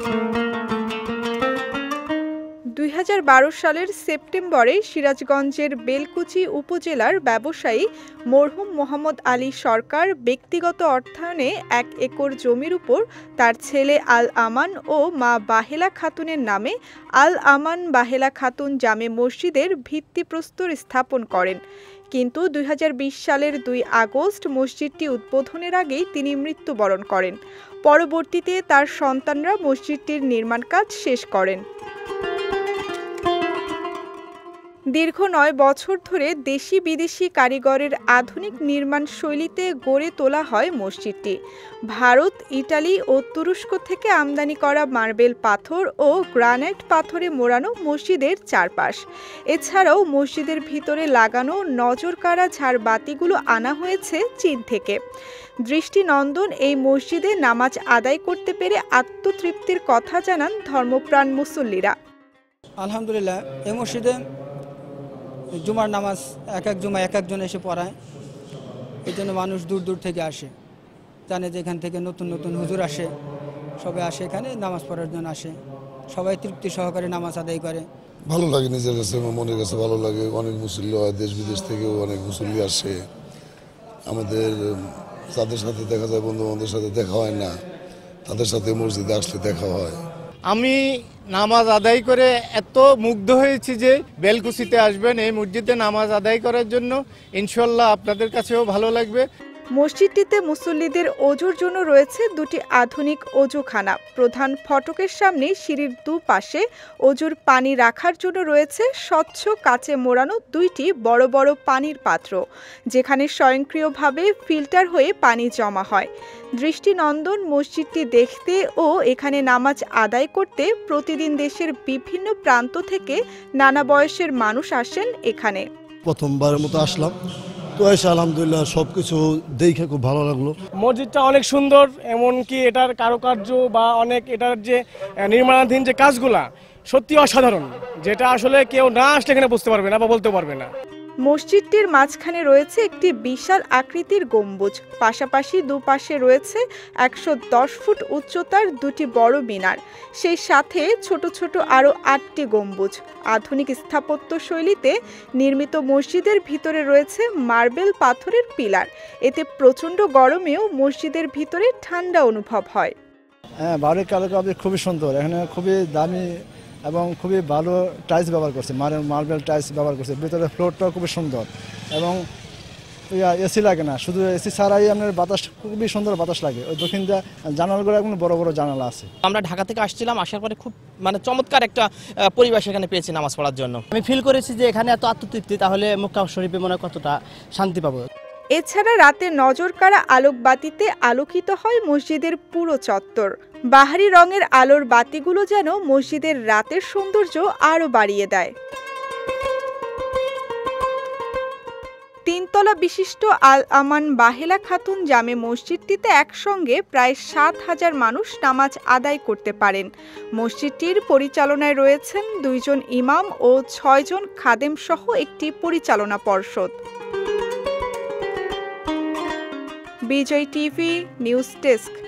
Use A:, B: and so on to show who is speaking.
A: 2012 সালের সেপ্টেম্বরে সিরাজগঞ্জের বেলকুচি উপজেলার ব্যবসায়ী মরহুম মোহাম্মদ আলী সরকার ব্যক্তিগত অর্থায়নে 1 একর জমির উপর তার ছেলে আল আমান ও মা বাহেলা খাতুনের নামে আল আমান বাহেলা খাতুন জামে মসজিদের ভিত্তিপ্রস্তর স্থাপন করেন। কিন্তু 2020 সালের 2 আগস্ট মসজিদটি উদ্বোধনের আগেই তিনি মৃত্যুবরণ করেন। পরবর্তীতে তার সন্তানরা মসজিদটির নির্মাণ কাজ শেষ করেন। দীর্ঘ 9 বছর ধরে দেশি বিদেশি কারিগরের আধুনিক নির্মাণ শৈলীতে গড়ে তোলা হয় মসজিদটি। ভারত, ইটালি ও তুরস্ক থেকে আমদানি করা মার্বেল পাথর ও গ্রানাইট পাথরে মোড়ানো মসজিদের চারপাশ। এছাড়াও মসজিদের ভিতরে লাগানো নজরকাড়া ঝাড়বাতিগুলো আনা হয়েছে চীন থেকে। দৃষ্টিনন্দন এই মসজিদে নামাজ আদায় করতে পেরে আত্মতৃপ্তির কথা জানান ধর্মপ্রাণ মুসল্লিরা।
B: আলহামদুলিল্লাহ, এই মসজিদে জুমার নামাজ এক একজন এসে পড়ায়। এই জন্য মানুষ দূর দূর থেকে আসে, জানে যে এখান থেকে নতুন নতুন হুজুর আসে, সবাই আসে এখানে নামাজ পড়ার জন্য আসে। সবাই তৃপ্তি সহকারে নামাজ আদায় করে।
C: ভালো লাগে, নিজের কাছে মনের কাছে ভালো লাগে। অনেক মুসল্লি হয়, দেশ বিদেশ থেকেও অনেক মুসল্লি আসে। আমাদের যাদের সাথে দেখা যায়, বন্ধু বান্ধবের সাথে দেখা হয় না, তাদের সাথে মসজিদে আসলে দেখা হয়।
D: আমি নামাজ আদায় করে এত মুগ্ধ হয়েছি যে বেলকুচিতে আসবেন এই মসজিদে নামাজ আদায় করার জন্য। ইনশাআল্লাহ আপনাদের কাছেও ভালো লাগবে।
A: মসজিদটিতে মুসল্লিদের ওযুর জন্য রয়েছে 2টি আধুনিক ওযুখানা। প্রধান ফটকের সামনে সিঁড়ির দুপাশে ওযুর পানি রাখার জন্য রয়েছে স্বচ্ছ কাচে মোড়ানো 2টি বড় বড় পানির পাত্র, যেখানে স্বয়ংক্রিয়ভাবে ফিল্টার হয়ে পানি জমা হয়। দৃষ্টিনন্দন মসজিদটি দেখতে ও এখানে নামাজ আদায় করতে প্রতিদিন দেশের বিভিন্ন প্রান্ত থেকে নানা বয়সের মানুষ আসেন এখানে।
E: প্রথমবারের মতো আসলাম, তো এসে আলহামদুলিল্লাহ সবকিছু দেখে খুব ভালো লাগলো।
F: মসজিদটা অনেক সুন্দর, এমনকি এটার কারুকার্য বা অনেক এটার যে নির্মাণাধীন যে কাজগুলা সত্যি অসাধারণ, যেটা আসলে কেউ না আসলে এখানে বুঝতে পারবে না বা বলতে পারবে না।
A: মসজিদটির মাঝখানে রয়েছে একটি বিশাল আকৃতির গম্বুজ, পাশাপাশি দুপাশে রয়েছে 110 ফুট উচ্চতার 2টি বড় মিনার, সেই সাথে ছোট ছোট আরও 8টি গম্বুজ। আধুনিক স্থাপত্য শৈলীতে নির্মিত মসজিদের ভিতরে রয়েছে মার্বেল পাথরের পিলার। এতে প্রচণ্ড গরমেও মসজিদের ভিতরে ঠান্ডা অনুভব হয়।
E: হ্যাঁ, বাড়ির কারুকার্য খুবই সুন্দর, এখানে খুবই দামি এবং খুবই ভালো টাইলস ব্যবহার করছে, মার্বেল টাইলস ব্যবহার করছে। ভিতরে ফ্লোরটাও খুবই সুন্দর এবং এসি লাগে না, শুধু এসি ছাড়াই আপনার বাতাস, খুবই সুন্দর বাতাস লাগে। ওই দক্ষিণ জানালাগুলো এখন বড় বড় জানালা আছে।
G: আমরা ঢাকা থেকে আসছিলাম, আসার পরে খুব চমৎকার একটা পরিবেশ এখানে পেয়েছি নামাজ পড়ার জন্য। আমি ফিল করেছি যে এখানে এত আত্মতৃপ্তি, তাহলে মক্কা শরীফে মনে কতটা শান্তি পাবো।
A: এছাড়া রাতে নজরকাড়া আলোকবাতিতে আলোকিত হয় মসজিদের পুরো চত্বর। বাহারি রঙের আলোর বাতিগুলো যেন মসজিদের রাতের সৌন্দর্য আরও বাড়িয়ে দেয়। 3 তলা বিশিষ্ট আল আমান বাহেলা খাতুন জামে মসজিদটিতে একসঙ্গে প্রায় 7,000 মানুষ নামাজ আদায় করতে পারেন। মসজিদটির পরিচালনায় রয়েছেন 2 জন ইমাম ও 6 জন খাদেম সহ একটি পরিচালনা পর্ষদ। Bijoy TV news desk.